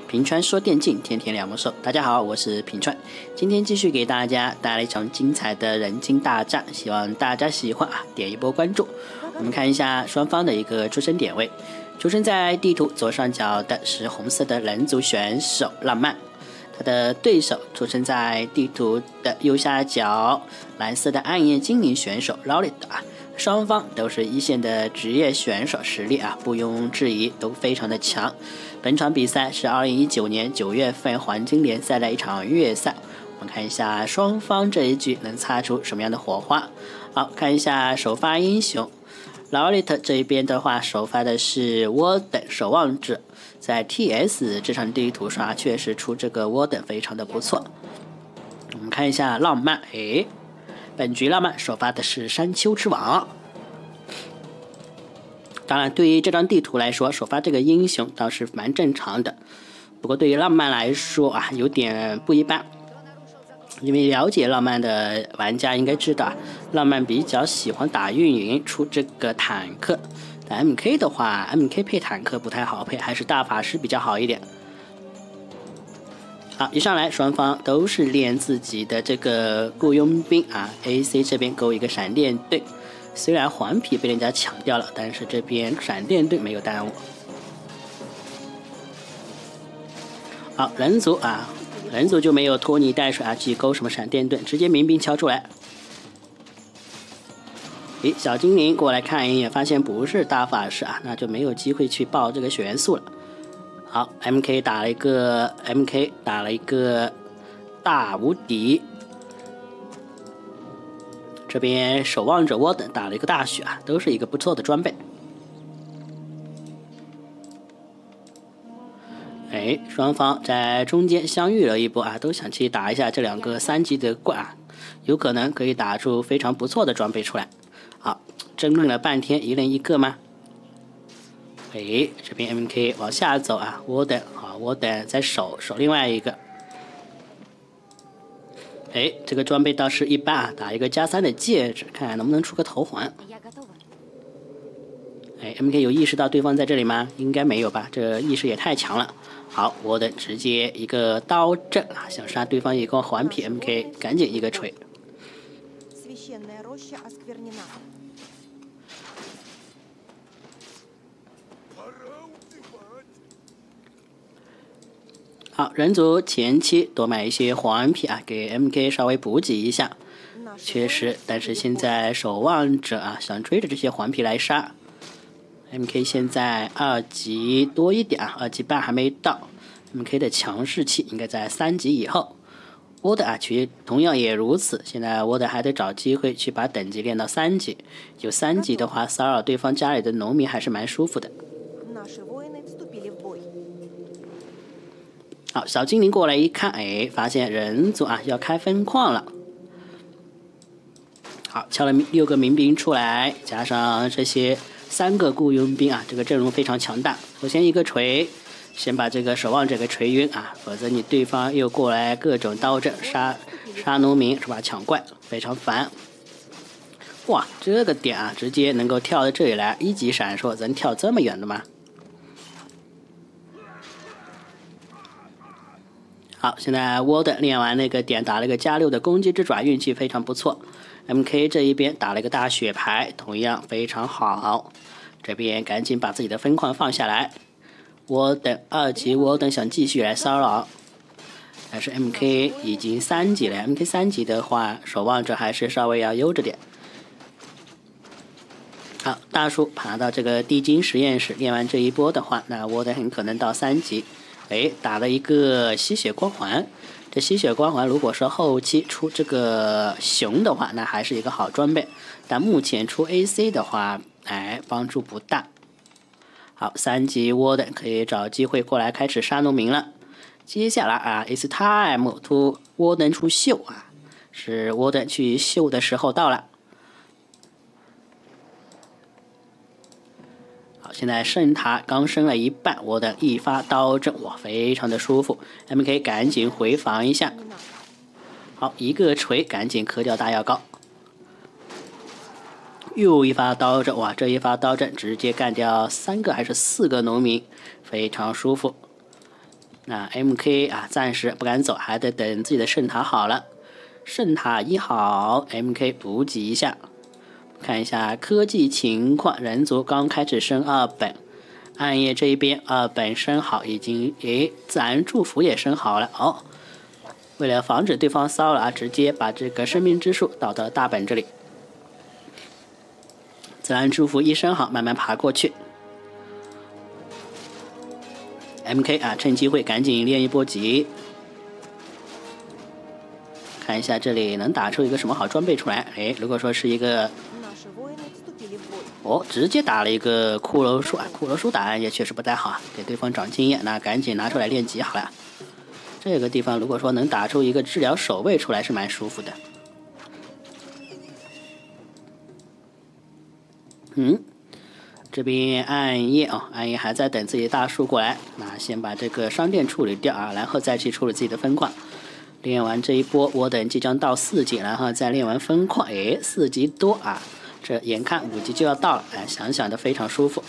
平川说电竞，天天两魔兽。大家好，我是平川，今天继续给大家带来一场精彩的人精大战，希望大家喜欢啊，点一波关注。我们看一下双方的一个出生点位，出生在地图左上角的是红色的人族选手浪漫，他的对手出生在地图的右下角蓝色的暗夜精灵选手 Lolita 啊。双方都是一线的职业选手，实力啊毋庸置疑，都非常的强。本场比赛是2019年9月份黄金联赛的一场月赛，我们看一下双方这一局能擦出什么样的火花。好，看一下首发英雄劳里特这一边的话，首发的是沃登守望者，在 TS 这场地图上确实出这个沃登非常的不错。我们看一下浪漫，本局浪漫首发的是山丘之王。当然，对于这张地图来说，首发这个英雄倒是蛮正常的。不过对于浪漫来说啊，有点不一般。因为了解浪漫的玩家应该知道，浪漫比较喜欢打运营出这个坦克。但 MK 的话 ，MK 配坦克不太好配，还是大法师比较好一点。好，一上来双方都是练自己的这个雇佣兵啊 ，AC 这边勾一个闪电队，虽然黄皮被人家抢掉了，但是这边闪电队没有耽误。好，人族就没有拖泥带水啊，去勾什么闪电队，直接民兵敲出来。小精灵过来看一眼，发现不是大法师啊，那就没有机会去爆这个血元素了。好 ，MK 打了一个大无敌，这边守望者沃登打了一个大血啊，都是一个不错的装备。双方在中间相遇了一波啊，都想去打一下这两个3级的怪啊，有可能可以打出非常不错的装备出来。好，争论了半天，一人一个吗？这边 MK 往下走啊，沃登在守另外一个。这个装备倒是一般啊，打一个+3的戒指，看看能不能出个头环。MK 有意识到对方在这里吗？应该没有吧，这意识也太强了。好，沃登直接一个刀阵啊，想杀对方一个环皮 ，MK 赶紧一个锤。好，人族前期多买一些黄皮啊，给 MK 稍微补给一下。确实，但是现在守望者啊，想追着这些黄皮来杀。MK 现在2级多一点啊，2级半还没到。MK 的强势期应该在3级以后。沃德啊，同样也如此。现在沃德还得找机会去把等级练到3级。有3级的话，骚扰对方家里的农民还是蛮舒服的。好，小精灵过来一看，发现人族啊要开分矿了。好，敲了6个民兵出来，加上这些3个雇佣兵啊，这个阵容非常强大。首先一个锤，先把这个守望者给锤晕啊，否则你对方又过来各种刀阵杀农民是吧？抢怪非常烦。哇，这个点啊，直接能够跳到这里来，1级闪烁，能跳这么远的吗？好，现在沃登练完那个点，打了个+6的攻击之爪，运气非常不错。MK 这一边打了个大血牌，同样非常好。这边赶紧把自己的分矿放下来。沃登2级，沃登想继续来骚扰，但是 MK 已经3级了。MK 3级的话，守望者还是稍微要悠着点。好，大叔爬到这个地精实验室，练完这一波的话，那沃登很可能到3级。打了一个吸血光环，这吸血光环如果说后期出这个熊的话，那还是一个好装备，但目前出 AC 的话，帮助不大。好，3级沃登可以找机会过来开始杀农民了。接下来啊 ，It's time to 沃登出秀啊，是沃登去秀的时候到了。现在圣塔刚升了一半，我的一发刀阵，哇，非常的舒服。MK 赶紧回防一下，好，一个锤，赶紧磕掉大药膏。又一发刀阵，哇，这一发刀阵直接干掉3个还是4个农民，非常舒服。 那 MK 啊，暂时不敢走，还得等自己的圣塔好了。圣塔一好 ，MK 补给一下。看一下科技情况，人族刚开始升2本，暗夜这一边2本升好，已经自然祝福也升好了哦。为了防止对方骚扰啊，直接把这个生命之树导到大本这里。自然祝福一升好，慢慢爬过去。MK 啊，趁机会赶紧练一波级。看一下这里能打出一个什么好装备出来？如果说是一个，直接打了一个骷髅树啊，骷髅树打暗夜确实不太好，给对方长经验，那赶紧拿出来练级好了。这个地方如果说能打出一个治疗守卫出来，是蛮舒服的。这边暗夜啊，暗夜还在等自己的大树过来，那先把这个商店处理掉啊，然后再去处理自己的分矿。练完这一波，我等即将到4级，然后再练完分矿，4级多啊，这眼看5级就要到了，想想的非常舒服。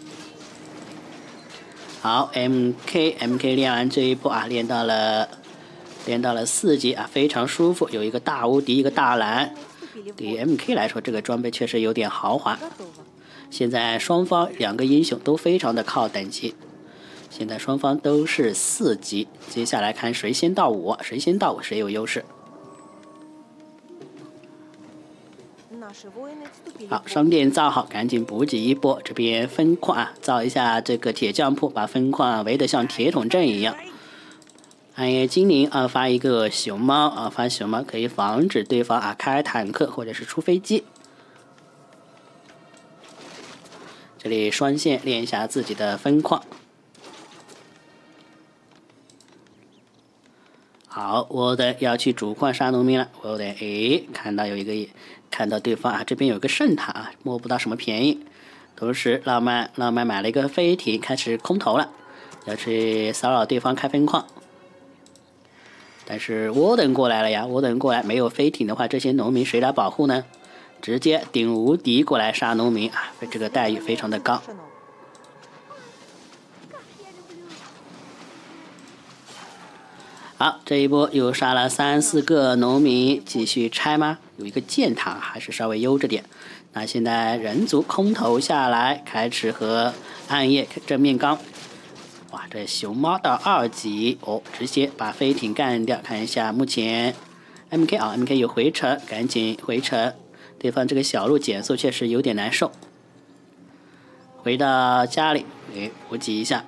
好 ，MK 练完这一波啊，练到了4级啊，非常舒服，有一个大无敌，一个大蓝。对于 MK 来说，这个装备确实有点豪华。现在双方2个英雄都非常的靠等级。现在双方都是4级，接下来看谁先到5，谁先到5谁有优势。好，商店造好，赶紧补给一波。这边分矿啊，造一下这个铁匠铺，把分矿围得像铁桶阵一样。暗夜精灵啊，发一个熊猫啊，发熊猫可以防止对方啊开坦克或者是出飞机。这里双线练一下自己的分矿。好，我的要去主矿杀农民了。我的看到对方啊，这边有个圣塔啊，摸不到什么便宜。同时，浪漫买了一个飞艇，开始空投了，要去骚扰对方开分矿。但是沃登过来了呀，沃登过来没有飞艇的话，这些农民谁来保护呢？直接顶无敌过来杀农民啊，这个待遇非常的高。好，这一波又杀了3、4个农民，继续拆吗？有一个箭塔，还是稍微悠着点。那现在人族空投下来，开始和暗夜正面刚。哇，这熊猫到2级直接把飞艇干掉。看一下目前 MK 有回城，赶紧回城。对方这个小路减速确实有点难受。回到家里，补给一下。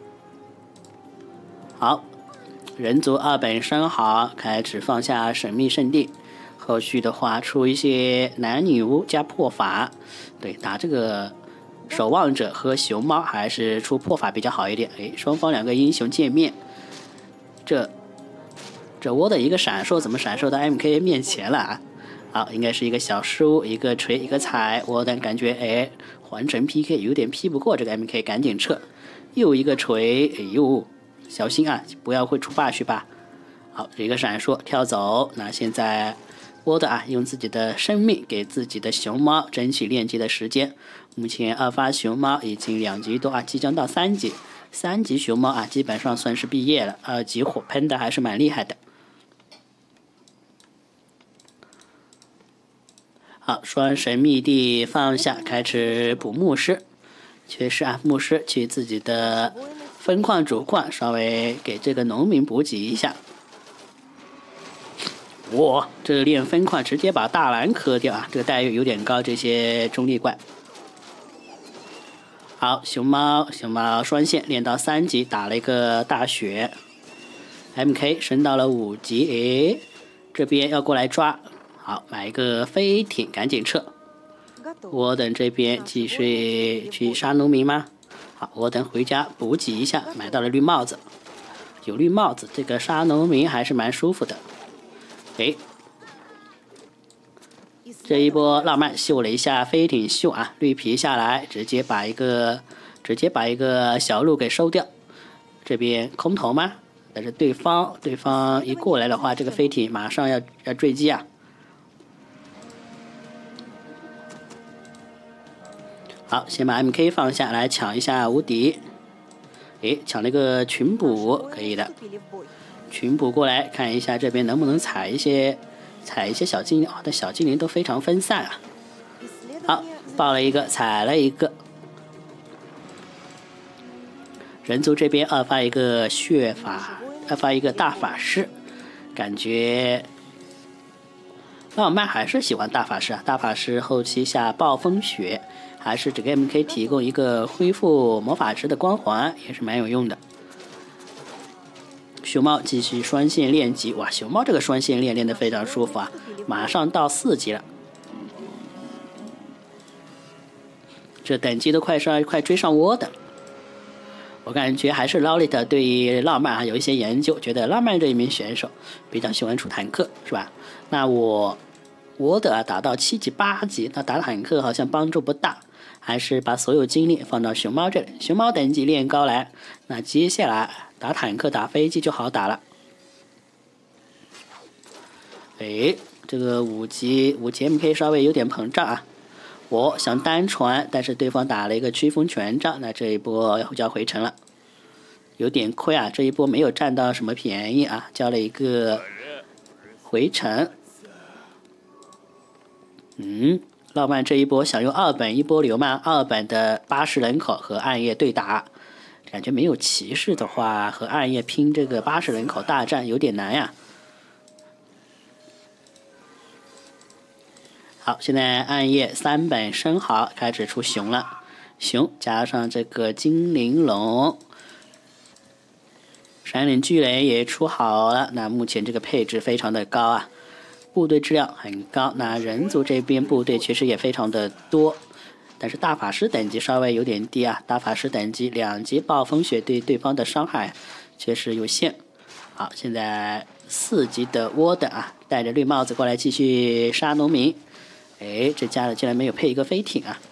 好。人族2本升好，开始放下神秘圣地。后续的话出一些男女巫加破法，对，打这个守望者和熊猫还是出破法比较好一点。双方2个英雄见面，这窝的一个闪烁怎么闪烁到 MK 面前了啊？好，应该是一个小失误，一个锤一个踩，我的感觉环城 PK 有点 P 不过这个 MK， 赶紧撤。又一个锤，小心啊，不要会出霸去吧。好，一个闪烁跳走。那现在沃德啊，用自己的生命给自己的熊猫争取练级的时间。目前2发熊猫已经2级多啊，即将到3级。3级熊猫啊，基本上算是毕业了。2级火喷的还是蛮厉害的。好，双神秘地放下，开始补牧师。确实啊，牧师去自己的分矿主矿，稍微给这个农民补给一下。哇，这练分矿直接把大蓝磕掉啊！这个待遇有点高，这些中立怪。好，熊猫双线练到3级，打了一个大血。MK 升到了5级，这边要过来抓。好，买一个飞艇，赶紧撤。我等这边继续去杀农民吗？好，我等回家补给一下，买到了绿帽子。有绿帽子，这个杀农民还是蛮舒服的。这一波浪漫秀了一下飞艇秀啊，绿皮下来，直接把一个小鹿给收掉。这边空投吗？但是对方一过来的话，这个飞艇马上要坠机啊。好，先把 MK 放下来抢一下无敌。 诶，抢了一个群捕，可以的。群捕过来看一下这边能不能踩一些小精灵。但小精灵都非常分散啊。好，爆了一个，踩了一个。人族这边二发一个血法，二发一个大法师，感觉浪漫还是喜欢大法师啊。大法师后期下暴风雪，还是这个 MK 提供一个恢复魔法值的光环，也是蛮有用的。熊猫继续双线练级，哇，熊猫这个双线练得非常舒服啊，马上到4级了，这等级都快追上我的。我感觉还是劳利特对于浪漫有一些研究，觉得浪漫这一名选手比较喜欢出坦克，是吧？那我的打到7级8级，那打坦克好像帮助不大，还是把所有精力放到熊猫这里。熊猫等级练高来，那接下来打坦克打飞机就好打了。哎，这个5级MK 稍微有点膨胀啊。我想单传，但是对方打了一个驱风权杖，那这一波就要回城了，有点亏啊！这一波没有占到什么便宜啊，交了一个回城。浪漫这一波想用2本一波流氓2本的80人口和暗夜对打，感觉没有骑士的话和暗夜拼这个80人口大战有点难呀。好，现在暗夜3本生蚝开始出熊了，熊加上这个精灵龙，闪领巨人也出好了。那目前这个配置非常的高啊，部队质量很高。那人族这边部队其实也非常的多，但是大法师等级稍微有点低啊，大法师等级2级暴风雪对对方的伤害确实有限。好，现在4级的沃登啊，戴着绿帽子过来继续杀农民。哎，这家的竟然没有配一个飞艇啊！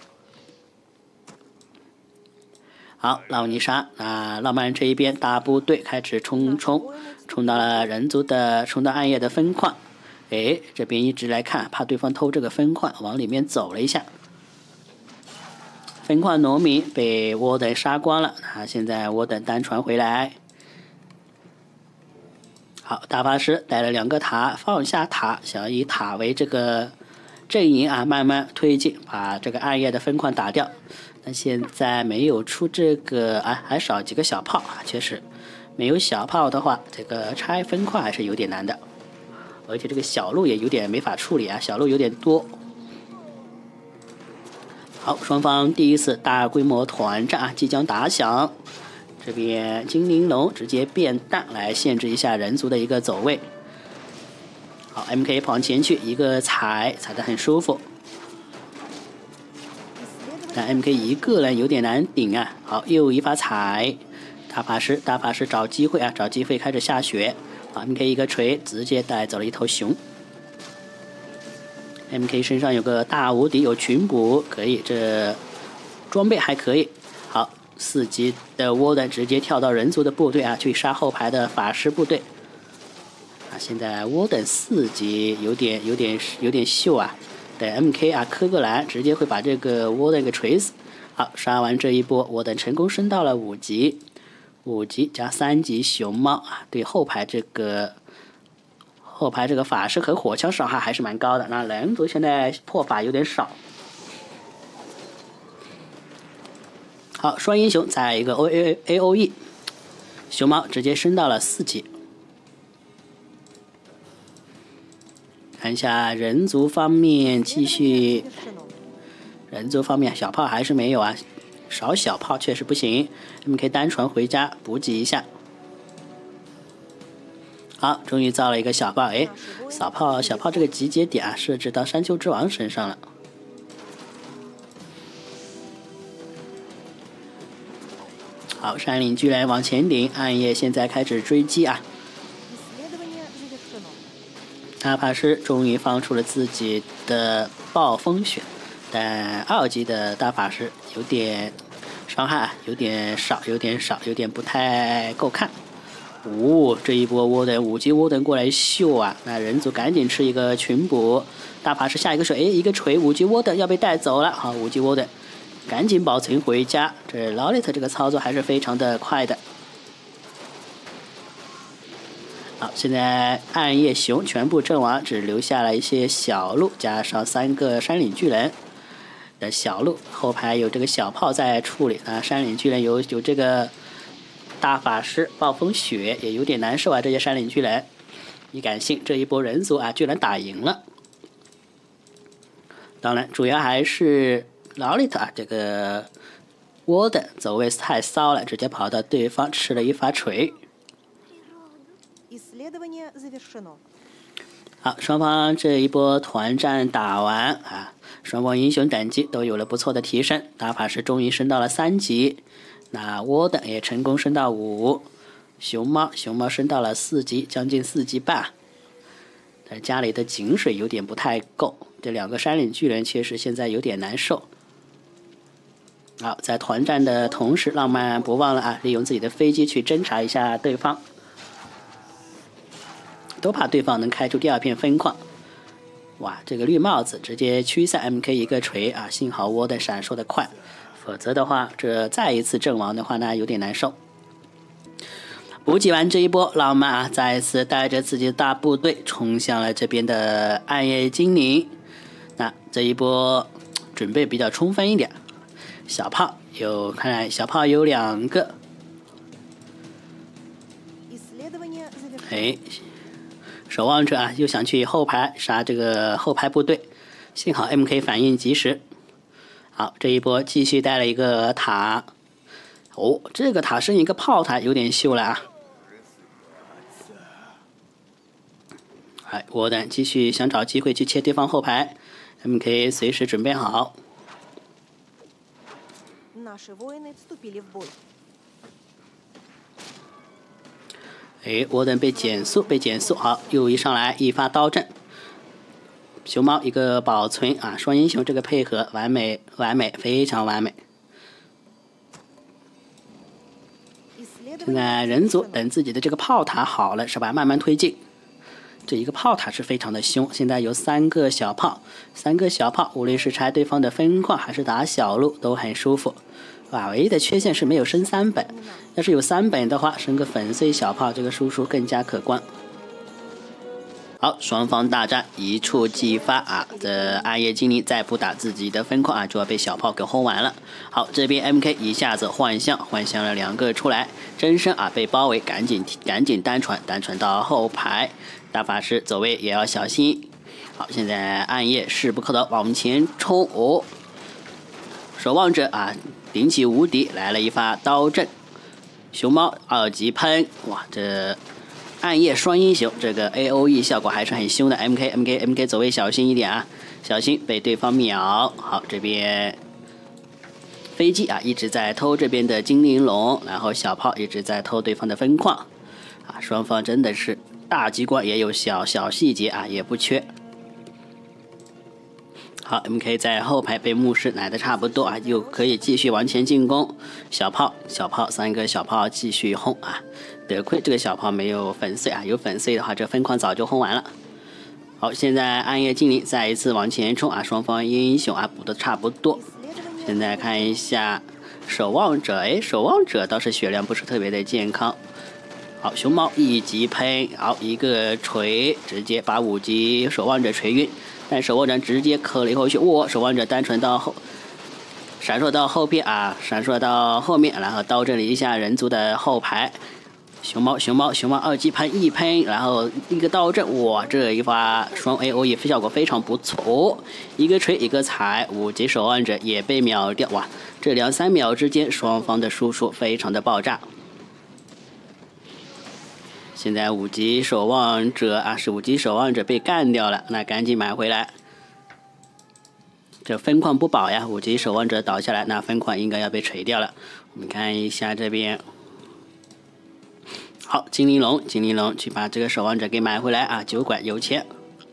好，浪尼莎，那浪漫这一边大部队开始冲到了人族的，冲到暗夜的分矿。哎，这边一直来看，怕对方偷这个分矿，往里面走了一下。分矿农民被沃登杀光了，那现在沃登单传回来。好，大法师带了2个塔，放下塔，想要以塔为这个阵营啊，慢慢推进，把这个暗夜的分矿打掉。但现在没有出这个啊，还少几个小炮啊，确实没有小炮的话，这个拆分矿还是有点难的。而且这个小路也有点没法处理啊，小路有点多。好，双方第一次大规模团战啊即将打响。这边精灵龙直接变弹来限制一下人族的一个走位。好 ，MK 跑前去一个踩得很舒服，但 MK 一个人有点难顶啊。好，又一发踩，大法师找机会啊，找机会开始下雪。好 ，MK 一个锤直接带走了一头熊。MK 身上有个大无敌，有群捕，可以，这装备还可以。好，4级的沃登直接跳到人族的部队啊，去杀后排的法师部队。现在沃登4级有点秀啊，等 MK 啊科格兰直接会把这个沃登给锤死。好，杀完这一波，沃登成功升到了5级，5级加3级熊猫啊，对后排这个法师和火枪伤害还是蛮高的。那人族现在破法有点少。好，双英雄再一个 AOE， 熊猫直接升到了4级。看一下人族方面，继续，人族方面小炮还是没有啊，少小炮确实不行。MK 单传回家补给一下。好，终于造了一个小炮，哎，小炮这个集结点啊，设置到山丘之王身上了。好，山岭巨人往前顶，暗夜现在开始追击啊。大法师终于放出了自己的暴风雪，但2级的大法师有点伤害，有点少，有点不太够看。这一波沃登5级沃登过来秀啊！那人族赶紧吃一个群捕，大法师下一个水，一个锤，5级沃登要被带走了。好，5级沃登赶紧保存回家。这劳里特这个操作还是非常的快的。好，现在暗夜熊全部阵亡，只留下了一些小鹿，加上3个山岭巨人的小鹿，后排有这个小炮在处理啊。山岭巨人有这个大法师暴风雪，也有点难受啊。这些山岭巨人，你敢信这一波人族啊，居然打赢了？当然，主要还是劳里特啊，这个沃登走位太骚了，直接跑到对方吃了一发锤。好，双方这一波团战打完啊，双方英雄等级都有了不错的提升。大法师终于升到了3级，那沃登也成功升到5，熊猫升到了4级，将近4级半。但家里的井水有点不太够，这2个山岭巨人确实现在有点难受。好，在团战的同时，浪漫不忘了啊，利用自己的飞机去侦查一下对方。都怕对方能开出第2片分矿。哇，这个绿帽子直接驱散 MK 一个锤啊！幸好沃登闪烁的快，否则的话，这再一次阵亡的话，那有点难受。补给完这一波，浪漫啊，再一次带着自己的大部队冲向了这边的暗夜精灵。那这一波准备比较充分一点，小炮看来小炮有2个。哎。守望者啊，又想去后排杀这个后排部队，幸好 MK 反应及时。好，这一波继续带了一个塔。哦，这个塔升一个炮塔，有点秀了啊！哎，沃登继续想找机会去切对方后排 ，MK 随时准备好。哎，沃登被减速，好，又一上来一发刀阵，熊猫一个保存啊，双英雄这个配合完美，非常完美。现在人族等自己的这个炮塔好了是吧？慢慢推进。这一个炮塔是非常的凶，现在有3个小炮，无论是拆对方的分矿还是打小路都很舒服。哇，唯一的缺陷是没有升3本，要是有3本的话，升个粉碎小炮，这个输出更加可观。好，双方大战一触即发啊！这暗夜精灵再不打自己的分矿啊，就要被小炮给轰完了。好，这边 MK 一下子换向了2个出来，真身啊被包围，赶紧单传到后排，大法师走位也要小心。好，现在暗夜势不可挡，往前冲！哦，守望者啊，顶起无敌，来了一发刀阵，熊猫2级喷，哇，这暗夜双英雄这个 AOE 效果还是很凶的。MK 走位小心一点啊，小心被对方秒。好，这边飞机啊一直在偷这边的精灵龙，然后小炮一直在偷对方的分矿啊，双方真的是大机关也有小细节啊，也不缺。好 ，MK 在后排被牧师奶的差不多啊，又可以继续往前进攻。小炮3个小炮继续轰啊！得亏这个小炮没有粉碎啊，有粉碎的话，这分矿早就轰完了。好，现在暗夜精灵再一次往前冲啊，双方英雄啊补的差不多。现在看一下守望者，哎，守望者倒是血量不是特别的健康。好，熊猫1级喷，好一个锤，直接把5级守望者锤晕。但守望者直接磕了一口血，哇！守望者单纯到后，闪烁到后边啊，然后刀阵了一下人族的后排。熊猫2级喷1喷，然后一个刀阵，哇！这一发双 AOE 效果非常不错，哦，一个锤一个踩，5级守望者也被秒掉，哇！这2-3秒之间，双方的输出非常的爆炸。现在5级守望者啊，是5级守望者被干掉了，那赶紧买回来。这分矿不保呀，5级守望者倒下来，那分矿应该要被锤掉了。我们看一下这边，好，精灵龙去把这个守望者给买回来啊，酒馆有钱，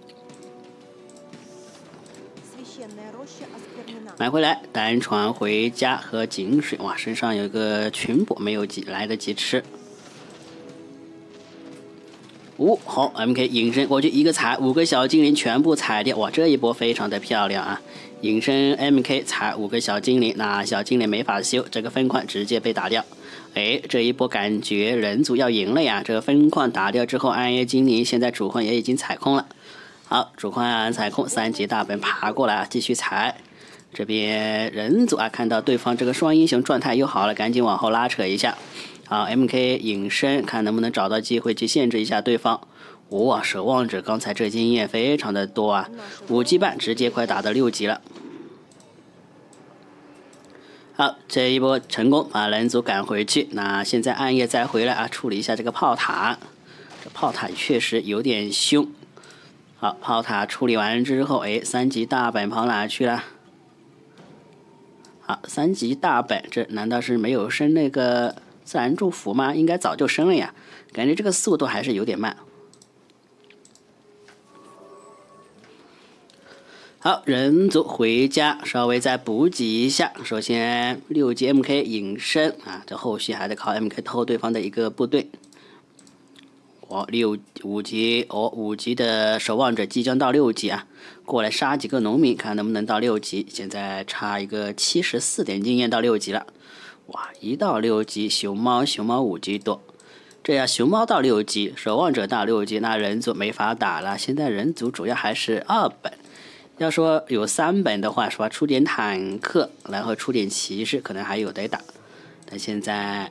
买回来单传回家喝井水。哇，身上有个群捕没有来得及吃。 好 ，MK 隐身过去一个踩，5个小精灵全部踩掉，哇，这一波非常的漂亮啊！隐身 MK 踩5个小精灵，那小精灵没法修，这个分矿直接被打掉。这一波感觉人族要赢了呀！这个分矿打掉之后，暗夜精灵现在主矿也已经踩空了。好，主矿踩空，3级大本爬过来继续踩。这边人族看到对方这个双英雄状态又好了，赶紧往后拉扯一下。好 ，MK 隐身，看能不能找到机会去限制一下对方。哇，守望者刚才这经验非常的多啊，5级半直接快打到6级了。好，这一波成功把人族赶回去。那现在暗夜再回来处理一下这个炮塔。这炮塔确实有点凶。好，炮塔处理完之后，3级大本跑哪去了？好，3级大本，这难道是没有升那个自然祝福吗？应该早就升了呀，感觉这个速度还是有点慢。好，人族回家，稍微再补给一下。首先6级 MK 隐身这后续还得靠 MK 偷对方的一个部队。5级的守望者即将到6级过来杀几个农民，看能不能到6级。现在差一个74点经验到6级了。哇，一到6级，熊猫5级多。这样熊猫到6级，守望者到6级，那人族没法打了。现在人族主要还是2本。要说有3本的话，是吧？出点坦克，然后出点骑士，可能还有得打。但现在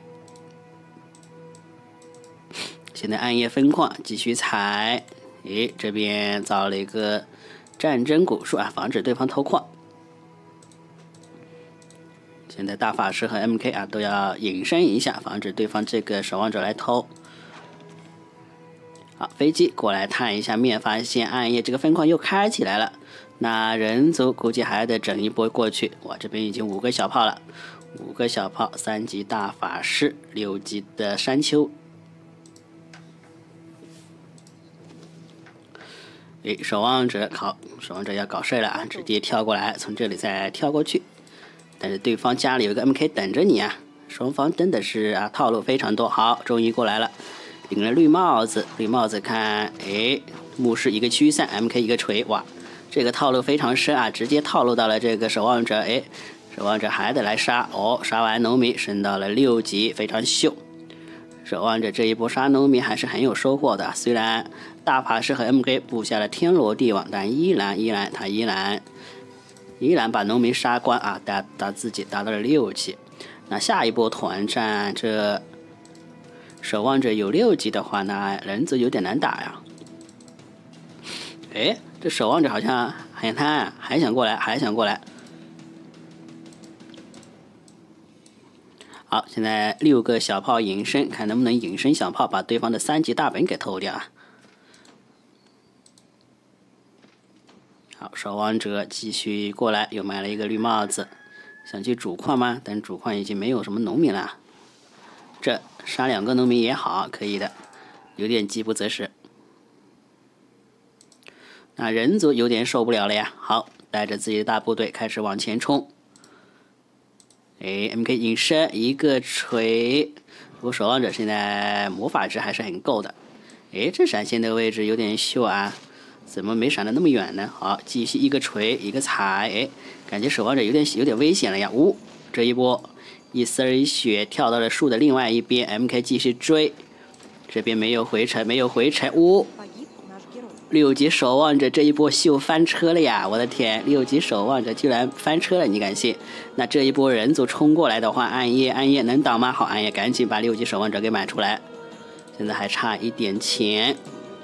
暗夜分矿继续踩，这边造了一个战争古树防止对方偷矿。现在大法师和 MK 都要隐身一下，防止对方这个守望者来偷。好，飞机过来探一下面，发现暗夜这个分矿又开起来了。那人族估计还得整一波过去。哇，这边已经5个小炮了，5个小炮，3级大法师，6级的山丘。守望者要搞事了直接跳过来，从这里再跳过去。但是对方家里有个 MK 等着你双方真的是套路非常多。好，终于过来了，领了绿帽子，看，牧师一个驱散 ，MK 一个锤，哇，这个套路非常深直接套路到了这个守望者，守望者还得来杀，杀完农民升到了6级，非常秀。守望者这一波杀农民还是很有收获的，虽然大法师和 MK 布下了天罗地网，但依然把农民杀光打自己达到了6级。那下一波团战，这守望者有6级的话，那人族有点难打呀。这守望者好像很贪还想过来。好，现在6个小炮隐身，看能不能隐身小炮把对方的3级大本给偷掉好，守望者继续过来，又买了一个绿帽子，想去主矿吗？但主矿已经没有什么农民了。这杀2个农民也好，可以的，有点饥不择食。那人族有点受不了了呀。好，带着自己的大部队开始往前冲。MK 隐身一个锤，不过守望者现在魔法值还是很够的。这闪现的位置有点秀怎么没闪得那么远呢？好，继续一个锤一个踩，感觉守望者有点危险了呀。这一波一丝一血跳到了树的另外一边 ，MK 继续追，这边没有回城，6级守望者这一波秀翻车了呀！我的天，6级守望者居然翻车了，你敢信？那这一波人族冲过来的话，暗夜能挡吗？好，暗夜赶紧把6级守望者给买出来，现在还差一点钱。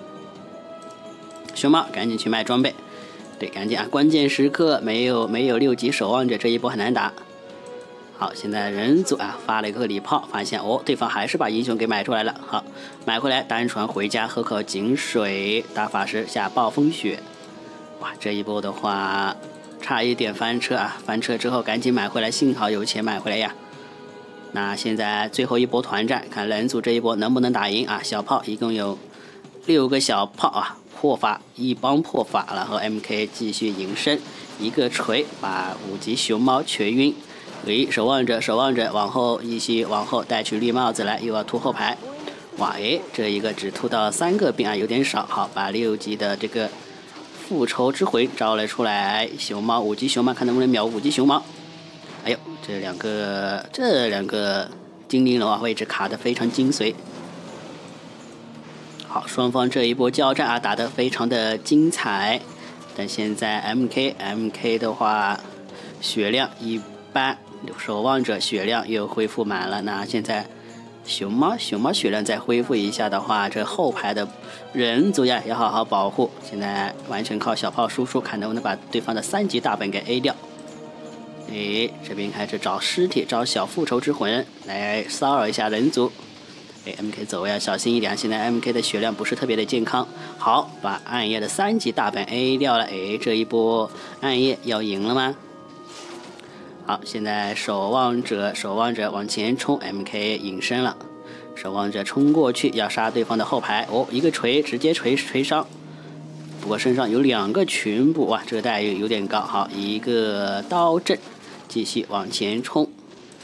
熊猫赶紧去卖装备，对，赶紧关键时刻没有6级守望者，这一波很难打。好，现在人族发了一个礼炮，发现对方还是把英雄给买出来了。好，买回来单船回家喝口井水，大法师下暴风雪。哇，这一波的话差一点翻车翻车之后赶紧买回来，幸好有钱买回来呀。那现在最后一波团战，看人族这一波能不能打赢小炮一共有6个小炮破法一帮破法，然后 MK 继续隐身，一个锤把5级熊猫瘸晕。守望者往后带去绿帽子来，又要拖后排。 哇，这一个只突到3个兵啊，有点少。好，把6级的这个复仇之魂招了出来。熊猫5级熊猫，看能不能秒5级熊猫。哎呦，这两个精灵龙啊，位置卡得非常精髓。好，双方这一波交战啊，打得非常的精彩。但现在 MK 的话，血量一般，守望者血量又恢复满了。那现在熊猫血量再恢复一下的话，这后排的人族呀要好好保护。现在完全靠小炮输出，看能不能把对方的3级大本给 A 掉。这边开始找尸体，找小复仇之魂来骚扰一下人族。MK 走位要小心一点，现在 MK 的血量不是特别的健康。好，把暗夜的3级大本 A 掉了。这一波暗夜要赢了吗？好，现在守望者往前冲 ，MK 隐身了。守望者冲过去要杀对方的后排，一个锤直接锤伤。不过身上有2个群捕，哇，这个待遇有点高。好，一个刀阵，继续往前冲。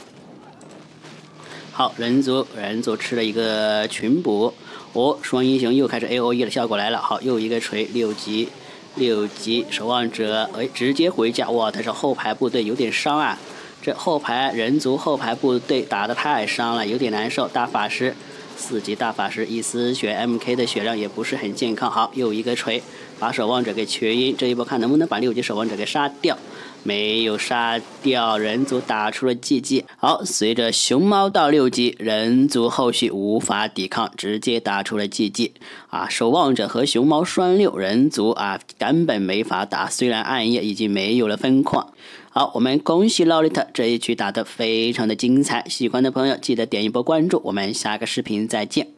好，人族吃了一个群捕，双英雄又开始 AOE 的效果来了。好，又一个锤，6级守望者，直接回家。哇，但是后排部队有点伤啊，这后排人族后排部队打得太伤了，有点难受。大法师4级大法师一丝血 ，MK 的血量也不是很健康。好，又一个锤，把守望者给瘸晕。这一波看能不能把6级守望者给杀掉。没有杀掉，人族打出了 GG。好，随着熊猫到6级，人族后续无法抵抗，直接打出了 GG。守望者和熊猫双6，人族根本没法打。虽然暗夜已经没有了分矿。好，我们恭喜 Lolita 这一局打得非常的精彩，喜欢的朋友记得点一波关注，我们下个视频再见。